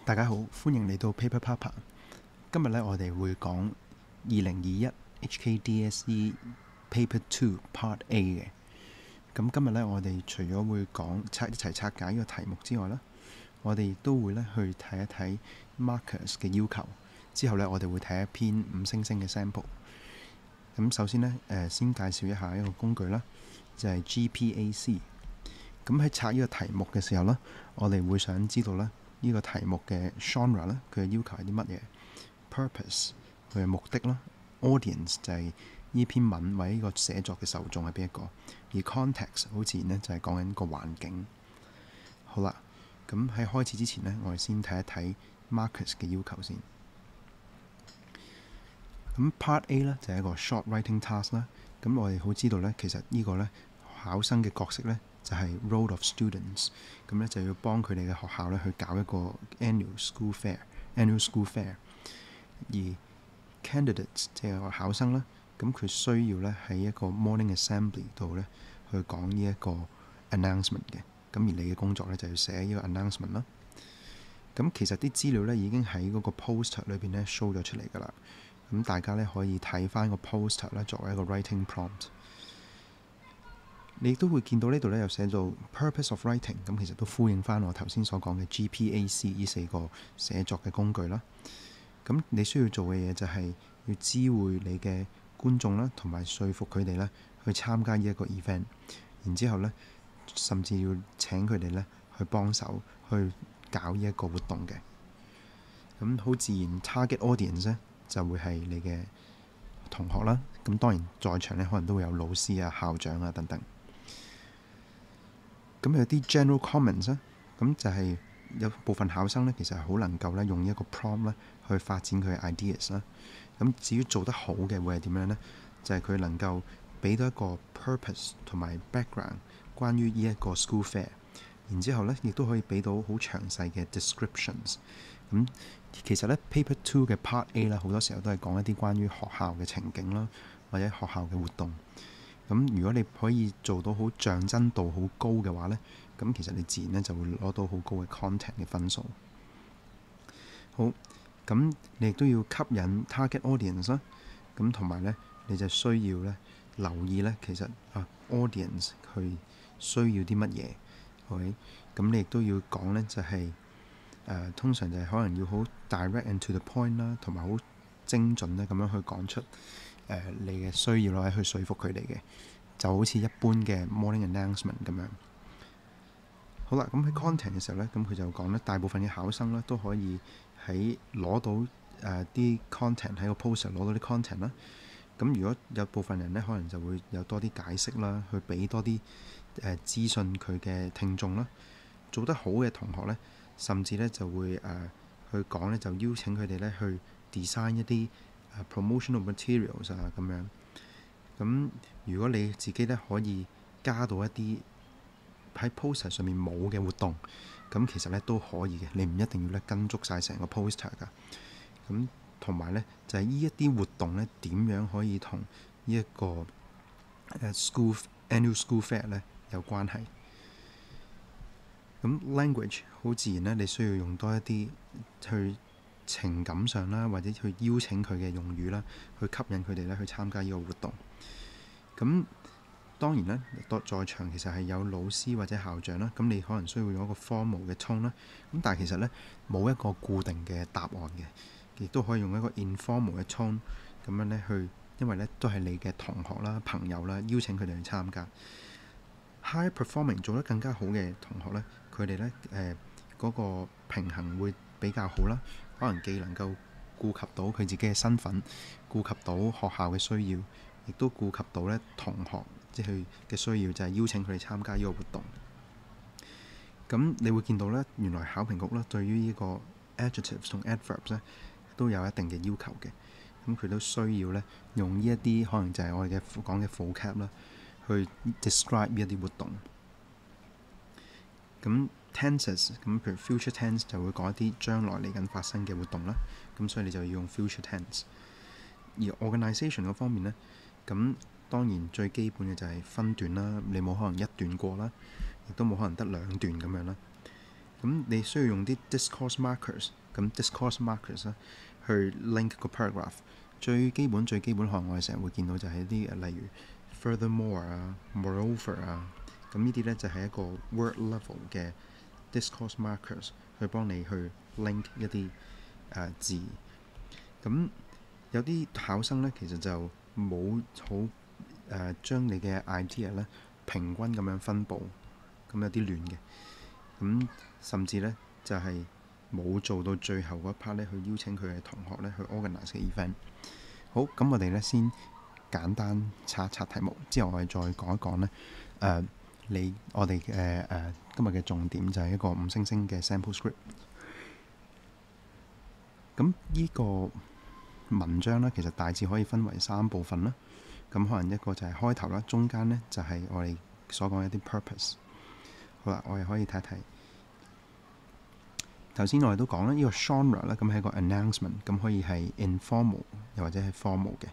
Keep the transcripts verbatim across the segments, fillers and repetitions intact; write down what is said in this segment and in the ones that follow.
大家好，歡迎嚟到 Paper Papa。今日咧，我哋會講二零二一 H K D S E Paper Two Part A 嘅。咁今日咧，我哋除咗會講拆一齊拆解呢個題目之外啦，我哋亦都會咧去睇一睇 markers 嘅要求。之後咧，我哋會睇一篇五星星嘅 sample。咁首先咧，誒、呃、先介紹一下一個工具啦，就係、是、G P A C。咁喺拆呢個題目嘅時候咧，我哋會想知道咧。呢個題目嘅 genre 咧，佢嘅要求係啲乜嘢 ？Purpose 佢嘅目的啦 ，audience 就係呢篇文或者呢個寫作嘅受眾係邊一個，而 context 好自然咧就係講緊個環境。好啦，咁喺開始之前呢，我哋先睇一睇 markers 嘅要求先。咁 Part A 咧就係一個 short writing task 啦。咁我哋好知道咧，其實呢個咧考生嘅角色咧。就係 role of students， 咁咧就要幫佢哋嘅學校咧去搞一個 annual school fair，annual school fair。而 candidates 即係個考生啦，咁佢需要咧喺一個 morning assembly 度咧去講呢一個 announcement 嘅。咁而你嘅工作咧就要寫呢個 announcement 啦。咁其實啲資料咧已經喺嗰個 poster 裏邊咧 show 咗出嚟㗎啦。咁大家咧可以睇翻個 poster 咧作為一個 writing prompt。你亦都會見到呢度咧有寫做 purpose of writing， 咁其實都呼應翻我頭先所講嘅 G P A C 呢四個寫作嘅工具啦。咁你需要做嘅嘢就係要知會你嘅觀眾啦，同埋說服佢哋咧去參加呢一個 event。然之後咧，甚至要請佢哋咧去幫手去搞呢一個活動嘅。咁好自然 target audience 咧就會係你嘅同學啦。咁當然在場咧可能都會有老師啊、校長啊等等。咁有啲 general comments 咧，咁就係有部分考生咧，其實係好能夠咧用一個 prompt 咧去發展佢嘅 ideas 啦。咁至於做得好嘅會係點樣呢？就係、是、佢能夠俾到一個 purpose 同埋 background 關於呢一個 school fair， 然之後咧亦都可以俾到好詳細嘅 descriptions。咁其實咧 paper two 嘅 part A 啦，好多時候都係講一啲關於學校嘅情景啦，或者學校嘅活動。咁如果你可以做到好象真度好高嘅話呢，咁其實你自然咧就會攞到好高嘅 content 嘅分數。好，咁你亦都要吸引 target audience 啦。咁同埋呢，你就需要咧留意呢，其實啊 audience 佢需要啲乜嘢。OK，咁你亦都要講呢，就係、是、誒、呃、通常就係可能要好 direct and to the point 啦，同埋好精準咧咁樣去講出。誒、呃、你嘅需要攞去說服佢哋嘅，就好似一般嘅 morning announcement 咁樣。好啦，咁喺 content 嘅時候咧，咁佢就講咧，大部分嘅考生咧都可以喺攞到誒啲、呃、content 喺個 poster 攞到啲 content 啦。咁如果有部分人咧，可能就會有多啲解釋啦，去俾多啲誒、呃、資訊佢嘅聽眾啦。做得好嘅同學咧，甚至咧就會誒、呃、去講咧，就邀請佢哋咧去 design 一啲。promotional materials 啊咁樣，咁如果你自己咧可以加到一啲喺 poster 上面冇嘅活動，咁其實咧都可以嘅，你唔一定要咧跟足晒成個 poster 噶。咁同埋咧就係呢一啲活動咧點樣可以同呢一個誒 school annual school fair 咧有關係。咁 language 好自然咧，你需要用多一啲去。情感上啦，或者去邀請佢嘅用語啦，去吸引佢哋咧去參加呢個活動。咁當然咧，在場其實係有老師或者校長啦。咁你可能需要用一個 formal 嘅 tone 啦。咁但係其實咧冇一個固定嘅答案嘅，亦都可以用一個 informal 嘅 tone 咁樣咧去，因為咧都係你嘅同學啦、朋友啦，邀請佢哋去參加。High performing 做得更加好嘅同學咧，佢哋咧誒嗰個平衡會比較好啦。可能既能夠顧及到佢自己嘅身份，顧及到學校嘅需要，亦都顧及到咧同學即係佢嘅需要，就係邀請佢哋參加呢個活動。咁你會見到咧，原來考評局咧對於呢個 adjectives 同 adverbs 咧都有一定嘅要求嘅。咁佢都需要咧用呢一啲可能就係我哋嘅講嘅 vocab 啦，去 describe 呢一啲活動。咁tenses 咁，譬如 future tense 就會講一啲將來嚟緊發生嘅活動啦。咁所以你就要用 future tense。而 organisation 嗰方面呢，咁當然最基本嘅就係分段啦。你冇可能一段過啦，亦都冇可能得兩段咁樣啦。 咁你需要用啲 discourse markers，咁 discourse markers 咧去 link 個 paragraph。最基本最基本可能我哋成日會見到就係啲例如 furthermore 啊 moreover 啊，咁呢啲咧就係一個 word level 嘅 discourse markers 去幫你去 link 一啲誒、呃、字。咁有啲考生咧其實就冇好誒將你嘅 idea 咧平均咁樣分佈，咁有啲亂嘅。咁甚至咧就係、是、冇做到最後嗰 part 咧，去邀請佢嘅同學咧去 organize 嘅 event。好，咁我哋咧先簡單刷一刷題目，之後我哋再講一講咧誒、呃，你我哋嘅誒今日嘅重點就係一個五星星嘅 sample script。咁呢個文章咧，其實大致可以分為三部分啦。咁可能一個就係開頭啦，中間咧就係我哋所講一啲 purpose。好啦，我哋可以睇睇。頭先我哋都講啦，呢個 genre 咧，咁係一個 announcement，咁可以係 informal 又或者係 formal 嘅。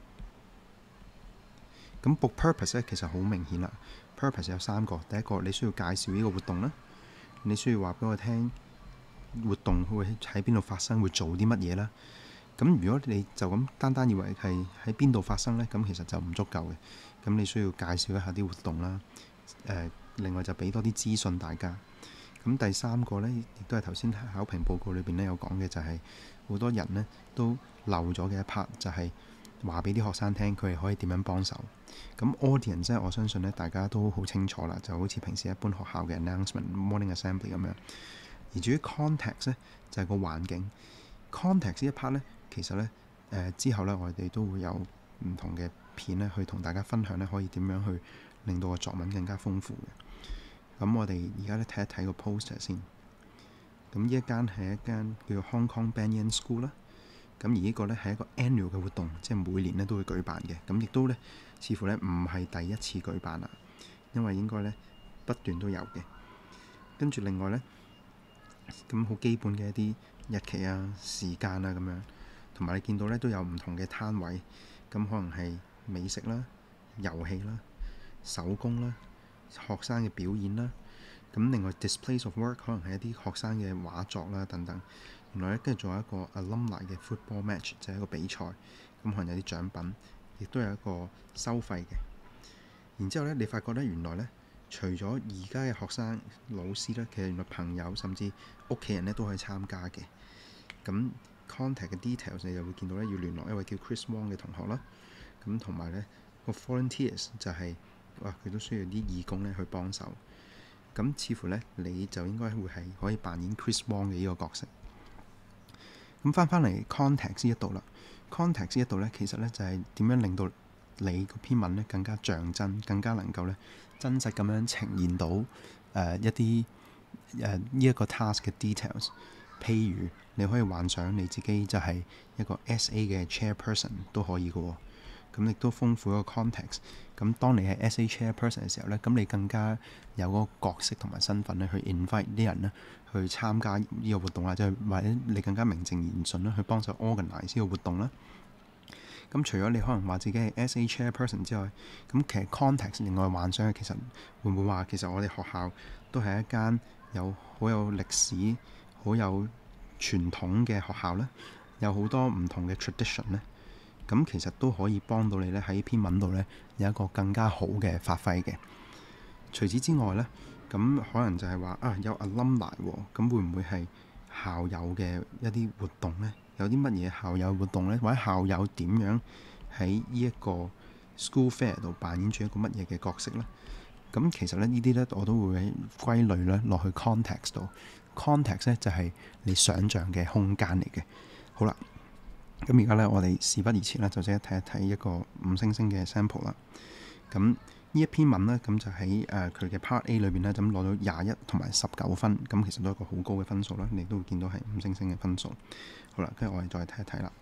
咁個 purpose 咧其實好明顯啦。purpose 有三個，第一個你需要介紹呢個活動啦，你需要話俾我聽活動會喺邊度發生，會做啲乜嘢啦。咁如果你就咁單單以為係喺邊度發生呢，咁其實就唔足夠嘅。咁你需要介紹一下啲活動啦。誒、呃，另外就俾多啲資訊大家。咁第三個呢，亦都係頭先考評報告裏邊呢有講嘅，就係好多人呢都漏咗嘅一 part，就係話俾啲學生聽佢哋可以點樣幫手。咁 audience 即係我相信呢大家都好清楚啦，就好似平時一般學校嘅 announcement、morning assembly 咁樣。而至於 context 呢，就係個環境。context 呢一 part 呢，其實呢，誒、呃、之後呢，我哋都會有唔同嘅片呢去同大家分享呢，可以點樣去令到個作文更加豐富嘅。咁我哋而家咧睇一睇個 poster 先。咁呢一間係一間叫做 Hong Kong Banyan School 啦。咁而呢個呢係一個 annual 嘅活動，即係每年呢都會舉辦嘅。咁亦都呢，似乎呢唔係第一次舉辦啦，因為應該呢不斷都有嘅。跟住另外呢，咁好基本嘅一啲日期啊、時間啊咁樣，同埋你見到呢都有唔同嘅攤位。咁可能係美食啦、遊戲啦、手工啦、學生嘅表演啦，咁另外 displays of work 可能係一啲學生嘅畫作啦等等。原來咧跟住仲有一個 alumni 嘅 football match，就係一個比賽，咁可能有啲獎品，亦都有一個收費嘅。然之後咧，你發覺咧原來咧，除咗而家嘅學生、老師咧，其實原來朋友甚至屋企人咧都可以參加嘅。咁 contact 嘅 details 你就會見到咧，要聯絡一位叫 Chris Wong 嘅同學啦。咁同埋咧個 volunteers 就係、是。哇！佢都需要啲義工咧去幫手，咁似乎咧你就應該會係可以扮演 Chris Wong 嘅呢個角色。咁翻翻嚟 context 呢一度啦 ，context 呢一度咧其實咧就係點樣令到你個篇文咧更加像真，更加能夠咧真實咁樣呈現到誒、呃、一啲誒呢一個 task 嘅 details。譬如你可以幻想你自己就係一個 S A 嘅 chairperson 都可以嘅喎。咁亦都豐富一個 context。咁當你係 S A chairperson 嘅時候咧，咁你更加有嗰個角色同埋身份咧，去 invite 啲人咧去參加呢個活動啦，即係或者你更加名正言順啦，去幫手 organize 呢個活動啦。咁除咗你可能話自己係 S A chairperson 之外，咁其實 context 另外幻想嘅其實會唔會話其實我哋學校都係一間有好有歷史、好有傳統嘅學校咧，有好多唔同嘅 tradition 咧。咁其實都可以幫到你咧喺篇文度咧有一個更加好嘅發揮嘅。除此之外咧，咁可能就係話啊有 alumni 喎，咁會唔會係校友嘅一啲活動咧？有啲乜嘢校友活動咧？或者校友點樣喺呢一個 school fair 度扮演住一個乜嘢嘅角色咧？咁其實咧呢啲咧我都會歸類咧落去 context 度。context 咧就係你想像嘅空間嚟嘅。好啦。咁而家咧，我哋事不宜遲啦，就即刻睇一睇一個五星星嘅 sample 啦。咁呢一篇文呢，咁就喺誒佢嘅 Part A 裏邊呢，咁攞到廿一同埋十九分，咁其實都係一個好高嘅分數啦。你都會見到係五星星嘅分數。好啦，跟住我哋再睇一睇啦。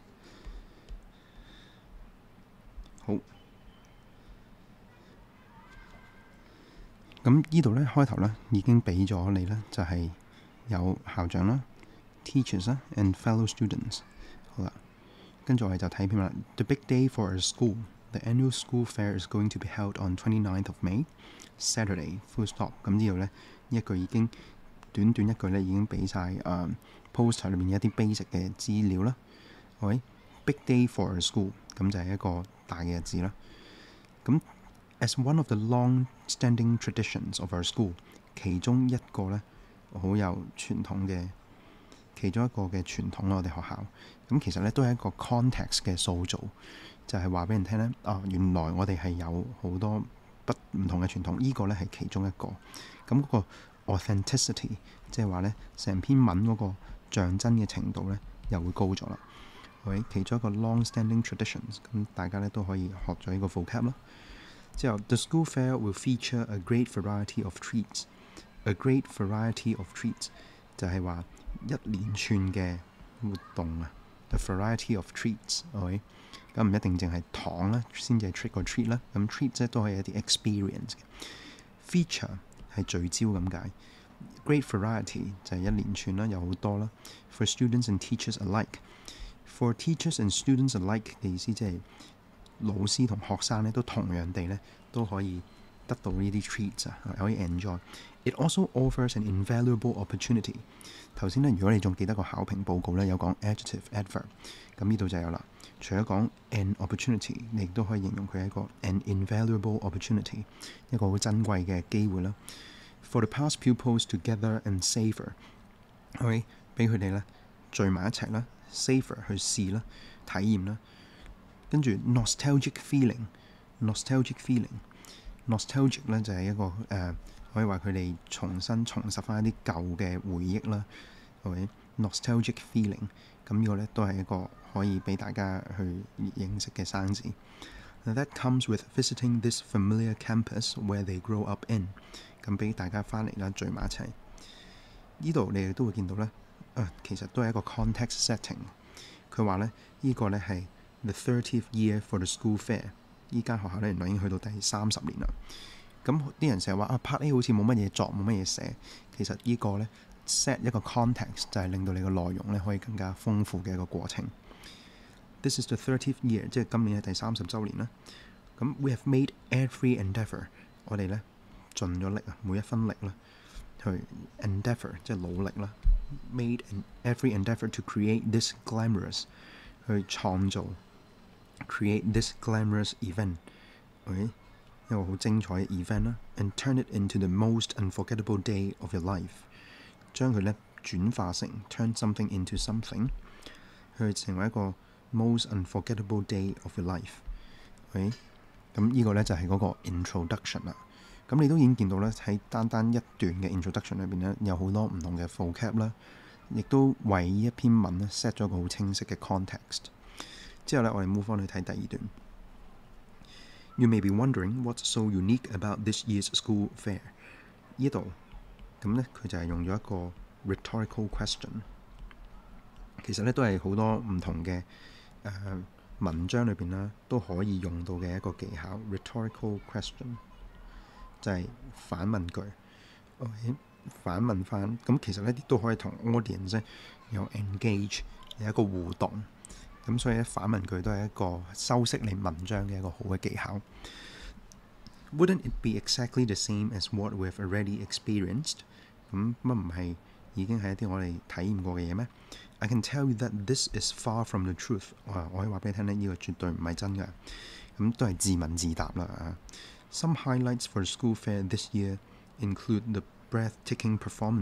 好。咁呢度呢，開頭呢已經俾咗你呢，就係有校長啦、teachers 啦 and fellow students。好啦。跟住我哋就睇篇啦。The big day for our school. The annual school fair is going to be held on twenty-ninth of May, Saturday. Full stop. 咁呢度呢，呢一句已經短短一句咧已經俾晒誒 poster 裏面一啲 basic 嘅資料啦。OK， big day for our school， 咁就係一個大嘅日子啦。咁 as one of the long-standing traditions of our school， 其中一個咧好有傳統嘅其中一個嘅傳統啦，我哋學校咁其實咧都係一個 context 嘅塑造，就係話俾人聽咧啊，原來我哋係有好多不唔同嘅傳統，呢、這個咧係其中一個。咁嗰個 authenticity， 即係話咧成篇文嗰個象真嘅程度咧又會高咗啦。OK， 其中一個 long-standing traditions， 咁大家咧都可以學咗呢個 vocab 啦。之後 The school fair will feature a great variety of treats。A great variety of treats 就係話一連串嘅活動啊。A variety of treats，OK， 咁唔一定淨係糖啦，先至係 trick or treat 啦。咁 treat 咧都係一啲 experience 嘅。Feature 係聚焦咁解。Great variety 就係一連串啦，有好多啦。For students and teachers alike，for teachers and students alike 嘅意思即係老師同學生咧都同樣地咧都可以得到呢啲 treats 啊，可以 enjoy。It also offers an invaluable opportunity。頭先咧，如果你仲記得個考評報告咧，有講 adjective adverb， 咁呢度就有啦。除咗講 an opportunity， 你亦都可以形容佢係一個 an invaluable opportunity， 一個好珍貴嘅機會啦。For the past pupils to gather and savor，OK， 俾佢哋咧聚埋一齊啦 ，savor 去試啦，體驗啦。跟住 nostalgic feeling，nostalgic feeling，nostalgic 咧就係一個誒。呃可以話佢哋重新重拾翻一啲舊嘅回憶啦。OK， nostalgic feeling， 咁呢個咧都係一個可以俾大家去認識嘅生字。That comes with visiting this familiar campus where they grow up in。咁俾大家翻嚟啦，聚埋一齊。呢度你哋都會見到咧，啊，其實都係一個 context setting。佢話咧，呢個咧係 the thirtieth year for the school fair。依間學校咧原來已經去到第三十年啦。咁啲人成日話啊 part A 好似冇乜嘢作，冇乜嘢寫。其實呢個咧 set 一個 context 就係令到你個內容咧可以更加豐富嘅一個過程。This is the thirtieth year， 即係今年係第三十週年啦。咁 we have made every endeavour， 我哋咧盡咗力啊，每一分力啦，去 endeavour 即係努力啦。Made every endeavour to create this glamorous， 去創造 create this glamorous event。OK，一個好精彩嘅 event 啦 ，and turn it into the most unforgettable day of your life， 將佢咧轉化成 turn something into something， 去成為一個 most unforgettable day of your life。OK， 咁呢個咧就係嗰個 introduction 啦。咁你都已經見到咧喺單單一段嘅 introduction 裏邊咧，有好多唔同嘅 vocab 啦，亦都為呢一篇文咧 set 咗個好清晰嘅 context。之後咧，我哋 move on去睇第二段。You may be wondering what's so unique about this year's school fair。呢度咁咧，佢就係用咗一個 rhetorical question。其實咧都係好多唔同嘅誒、呃、文章裏邊啦，都可以用到嘅一個技巧。rhetorical question 就係反問句。OK， 反問翻咁，其實呢啲都可以同 audience 有 engage 有一個互動。咁所以咧反問句都係一個修飾你文章嘅一個好嘅技巧。Wouldn't it be exactly the same as what we have already experienced？ 咁乜唔係已經係一啲我哋體驗過嘅嘢咩 ？I can tell you that this is far from the truth。我我可以話俾你聽咧，呢個絕對唔係真嘅。咁都係自問自答啦。Some highlights for the school fair this year include the breathtaking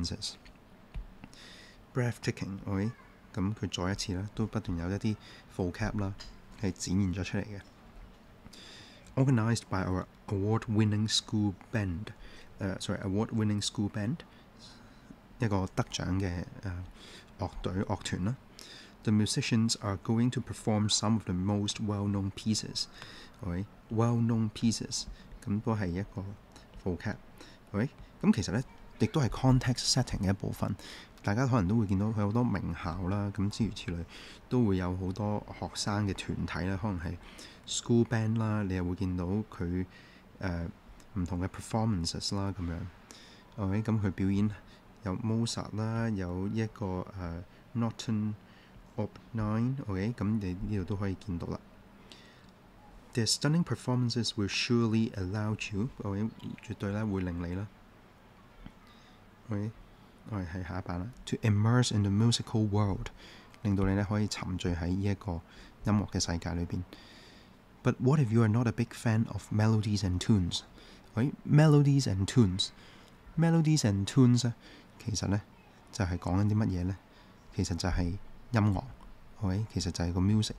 performances。breathtaking， OK？咁佢再一次咧，都不斷有一啲 vocab 啦，係展現咗出嚟嘅。Organised by our award-winning school band， 誒、uh, sorry award-winning school band， 一個得獎嘅誒、uh, 樂隊樂團啦。The musicians are going to perform some of the most well-known pieces，OK， well-known pieces， 咁都係一個 vocab，OK， 咁其實咧亦都係 context setting 嘅一部分。大家可能都會見到佢好多名校啦，咁諸如此類，都會有好多學生嘅團體啦，可能係 school band 啦，你又會見到佢誒唔同嘅 performances 啦咁樣。OK， 咁佢表演有 Mozart 啦，有一個誒、uh, Norton Op nine，OK， 咁你呢度都可以見到啦。Their stunning performances will surely allow you，OK， 絕對咧會令你啦，OK。 我哋係下一版啦。To immerse in the musical world， 令到你咧可以沉醉喺呢一個音樂嘅世界裏邊。But what if you are not a big fan of melodies and tunes？ 喂 ，melodies and tunes，melodies and tunes 咧，其實咧就係講緊啲乜嘢咧？其實就係音樂，喂，其實就係個 music。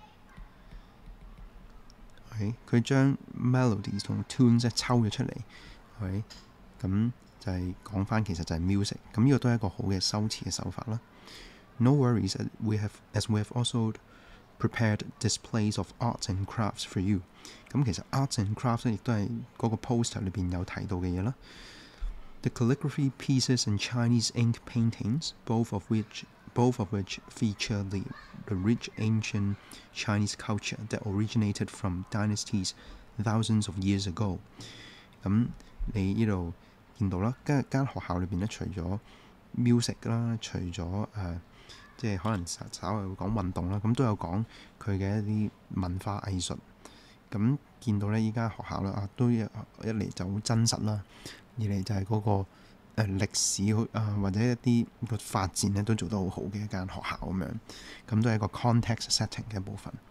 喂，佢將 melodies 同 tunes 咧抽咗出嚟，喂，咁就係講翻其實就係 music。咁呢個都係一個好嘅修辭嘅手法啦。No worries, we have as we have also prepared displays of arts and crafts for you。咁其實 arts and crafts 咧亦都係嗰個 poster 裏邊有提到嘅嘢啦。The calligraphy pieces and Chinese ink paintings, both of which both of which feature the the rich ancient Chinese culture that originated from dynasties thousands of years ago。咁你呢度見到啦，間間學校裏邊咧，除咗 music 啦，除咗誒、呃，即係可能稍稍為會講運動啦，咁都有講佢嘅一啲文化藝術。咁見到咧，依家學校咧啊，都一嚟就好真實啦，二嚟就係嗰、那個誒、呃、歷史啊，或者一啲個發展咧都做得好好嘅一間學校咁樣。咁都係一個 context setting 嘅部分。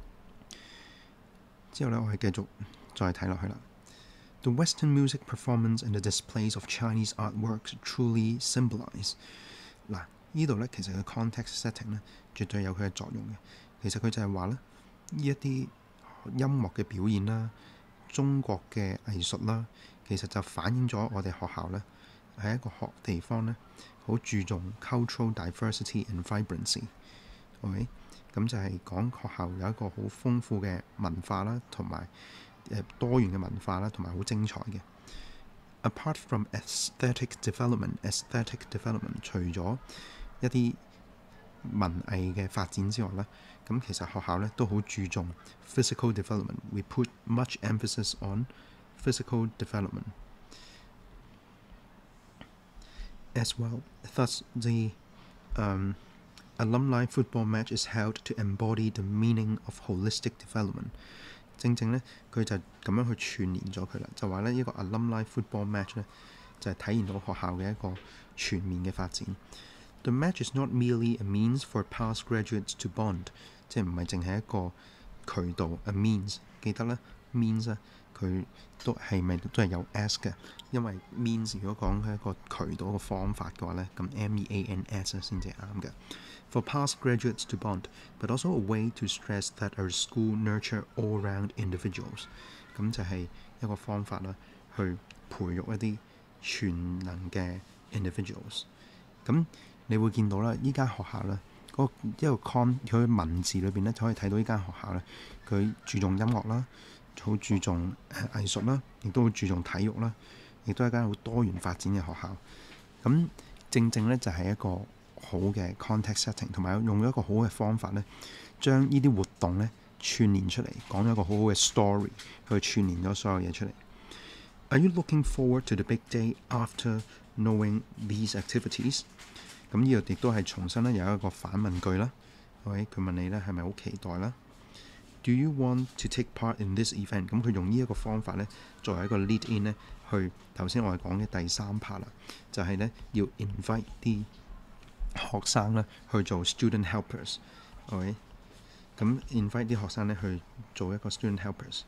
之後咧，我係繼續再睇落去啦。The Western music performance and the displays of Chinese artworks truly symbolize。嗱，呢度咧其實嘅 context setting 咧，絕對有佢嘅作用嘅。其實佢就係話咧，呢一啲音樂嘅表現啦，中國嘅藝術啦，其實就反映咗我哋學校咧係一個學地方咧，好注重 cultural diversity and vibrancy。OK， 咁就係講學校有一個好豐富嘅文化啦，同埋誒多元嘅文化啦，同埋好精彩嘅。Apart from aesthetic development，aesthetic development 除咗一啲文藝嘅發展之外咧，咁其實學校咧都好注重 physical development。We put much emphasis on physical development as well. Thus, the um, alumni football match is held to embody the meaning of holistic development。正正咧，佢就咁樣去串連咗佢啦，就話咧呢個 alumni football match 咧就係體現到學校嘅一個全面嘅發展。The match is not merely a means for past graduates to bond， 即係唔係淨係一個渠道 a means。記得咧 means 咧佢都係咪都係有 s 嘅，因為 means 如果講係一個渠道嘅方法嘅話咧，咁 m e a n s 先至啱嘅。For past graduates to bond, but also a way to stress that our school nurture all-round individuals。咁就係一個方法啦，去培育一啲全能嘅 individuals。咁你會見到啦，依間學校咧，嗰、那個、一個 con 佢文字裏邊咧，就可以睇到呢間學校咧，佢注重音樂啦，好注重誒藝術啦，亦都好注重體育啦，亦都係一間好多元發展嘅學校。咁正正咧就係、是、一個好嘅 context setting， 同埋用咗一個好嘅方法咧，將呢啲活動咧串連出嚟，講咗一個好好嘅 story 去串連咗所有嘢出嚟。Are you looking forward to the big day after knowing these activities？ 咁呢度亦都係重新咧有一個反問句啦。OK， 佢問你咧係咪好期待啦 ？Do you want to take part in this event？ 咁佢用呢一個方法咧作為一個 lead in 咧，去頭先我哋講嘅第三 part 啦，就係、是、咧要 invite 啲學生咧去做 student helpers。OK， 咁 invite 啲學生咧去做一個 student helpers。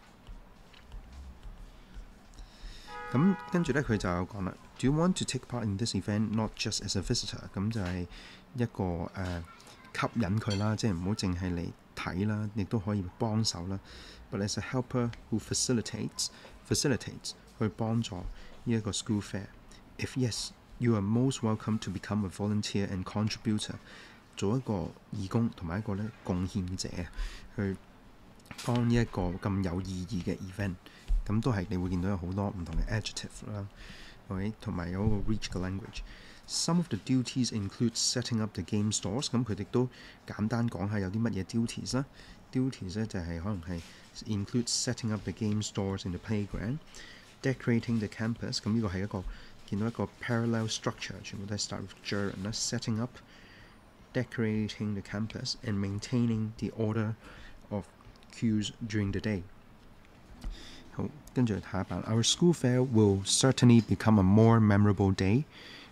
咁跟住咧佢就有講啦 ，Do you want to take part in this event not just as a visitor？ 咁就係一個誒、呃、吸引佢啦，即係唔好淨係嚟睇啦，亦都可以幫手啦。But as a helper who facilitates facilitates 去幫助呢一個 school fair。If yes, you are most welcome to become a volunteer and contributor。做一個義工同埋一個咧貢獻者，去幫呢一個咁有意義嘅 event。咁都係你會見到有好多唔同嘅 adjective 啦 ，OK， 同埋有一個 rich 嘅 language。Some of the duties include setting up the game stores。咁佢哋都簡單講下有啲乜嘢 duties 啦。duties 咧就係可能係 include setting up the game stores in the playground，decorating the campus。咁呢個係一個見到一個 parallel structure， 全部都係 start with gerund 啦。Setting up、decorating the campus and maintaining the order of queues during the day。好，跟住下一版。Our school fair will certainly become a more memorable day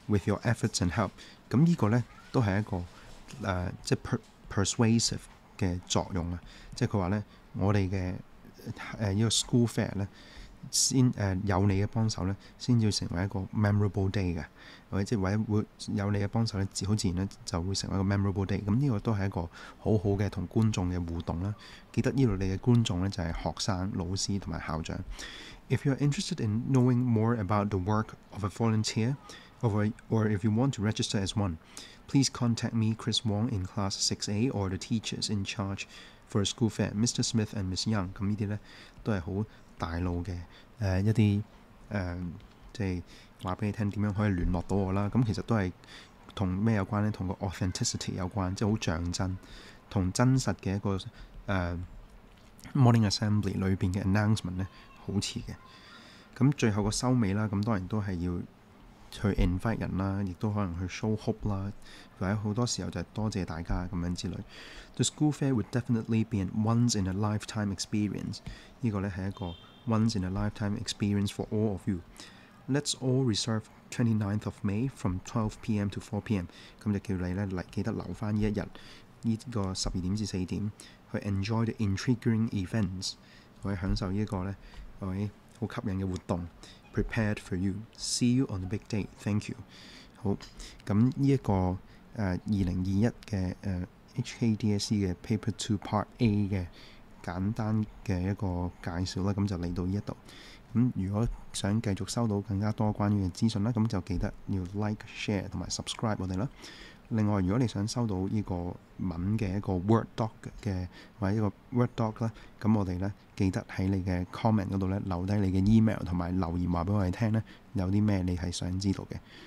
with your efforts and help。咁呢個咧都係一個誒、呃、即係 per, persuasive 嘅作用啊！即係佢話咧，我哋嘅誒呢個 school fair 咧，先誒、呃、有你嘅幫手咧，先至成為一個 memorable day 嘅，或者即係或者會有你嘅幫手咧，好自然咧就會成為一個 memorable day。咁呢個都係一個好好嘅同觀眾嘅互動啦。記得呢度你嘅觀眾咧就係學生、老師同埋校長。If you are interested in knowing more about the work of a volunteer, or, or if you want to register as one, please contact me, Chris Wong, in Class six A, or the teachers in charge for a school fair, Mister Smith and Miss Young。咁呢啲咧都係好大路嘅誒、呃、一啲誒，即係話俾你聽點樣可以聯絡到我啦。咁其實都係同咩有關咧？同個 authenticity 有關，即係好像真，同真實嘅一個誒、呃、morning assembly 裏邊嘅 announcement 咧好似嘅。咁最後個收尾啦，咁當然都係要去 invite 人啦，亦都可能去 show hope 啦，或者好多時候就係多謝大家咁樣之類。The school fair would definitely be an once in a lifetime experience。呢個咧係一個 once in a lifetime experience for all of you。Let's all reserve twenty-ninth of May from twelve p m to four p m。咁就叫你咧嚟記得留翻呢一日，呢個十二點至四點去 enjoy the intriguing events， 可以享受呢一個咧，係咪好吸引嘅活動？ Prepared for you. See you on the big day. Thank you。好，咁呢一個誒二零二一嘅誒 H K D S E 嘅 Paper Two Part A 嘅簡單嘅一個介紹啦，咁就嚟到呢一度。咁如果想繼續收到更加多關於嘅資訊啦，咁就記得要 like、share 同埋 subscribe 我哋啦。另外，如果你想收到呢個文嘅一個 Word Doc 嘅或者一個 Word Doc 啦，咁我哋咧記得喺你嘅 comment 嗰度咧留低你嘅 email 同埋留言話俾我哋聽咧，有啲咩你係想知道嘅。